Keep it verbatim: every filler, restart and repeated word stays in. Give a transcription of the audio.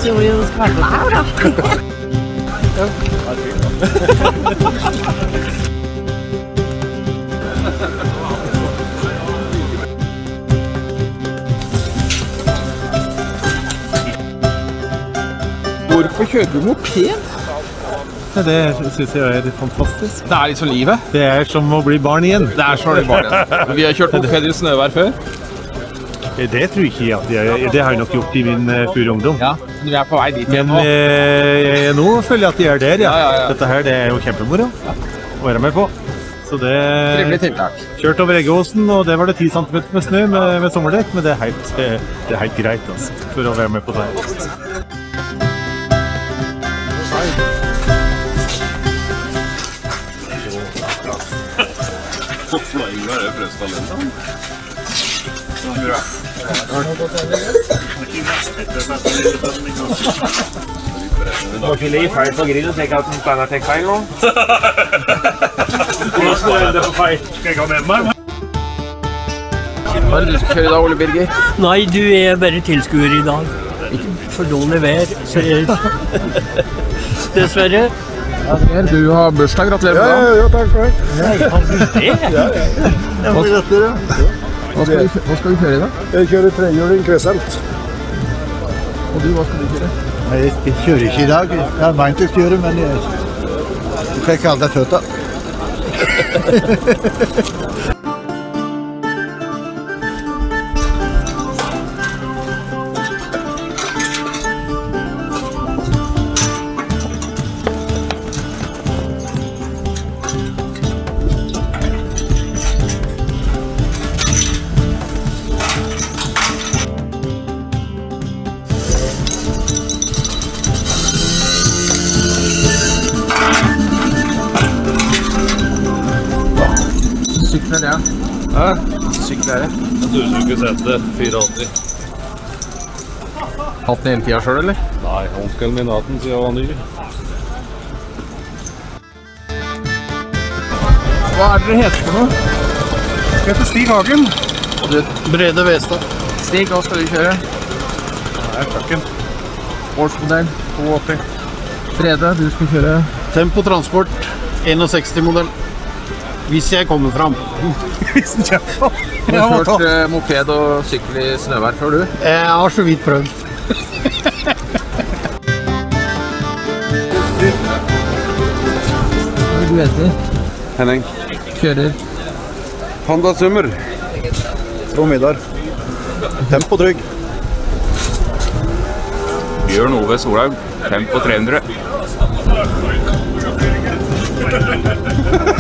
så vi skal være med her, da. Ja, Hvorfor kjører du moped? Det synes jeg er fantastisk. Det er liksom livet. Det er som å bli barn igjen. Det er som å bli barn igjen. Vi har kjørt moped i snøvær før. Det tror jeg ikke at jeg, det har jeg nok gjort i min uh, pure ungdom. Ja, vi er på vei dit igjen nå. Men uh, nå føler jeg at jeg er der, ja. Ja, ja, ja. Dette her, det er jo kjempemoro å være med på. Så det... Trivelig tiltak. Kjørt over Eggeåsen, og det var det ti centimeter med snø med, med sommerdekk, men det er helt, det er helt greit, altså, for å være med på det. Flying er det prøvstalenten. Bra. Du må ikke ligge feil på grillen, så jeg kan at den tenker feil nå. Hvordan skal du ende på feil? Skal jeg gå med meg? Hva er det du skal kjøre i dag, Ole Birger? Nei, du er bare tilskuer i dag. Ikke for dårlig vær, så jeg... Dessverre. Du har bursdag, gratulerer med dagen. Ja, ja, takk for det. Nei, har du det? Ja, ja. Det var lettere. Hva skal, du, hva skal du kjøre i dag? Jeg kjører trehjuling Crescent. Og du, hva skal du kjøre? Nei, jeg kjører ikke i dag. Jeg har meint å kjøre, men jeg, jeg fikk aldri føtter. Sykler det, ja. Hæ? Sykler det. Jeg tror du skulle sett det, åttifire. Hatt den hele tiden selv, eller? Nei, onkelen min hatt den siden jeg var ny. Hva er det dere heter for noe? Jeg heter Stig Hagen. Og du? Brede Vestad. Stig, hva skal du kjøre? Det er trucken. Årsmodell, to åtti. Brede, du skal kjøre? Tempo Transport, sekstisén modell. Hvis jeg kommer frem. Hvis den kommer frem. Du har kjørt uh, moped og sykkel i snøvær før, du? Jeg har så vidt prøvd. Hva er du heter? Henning. Kjører? Honda Summer. Trond Vidar. Tempo Trygg. Bjørn Ove Solhaug. Tempo tre hundre.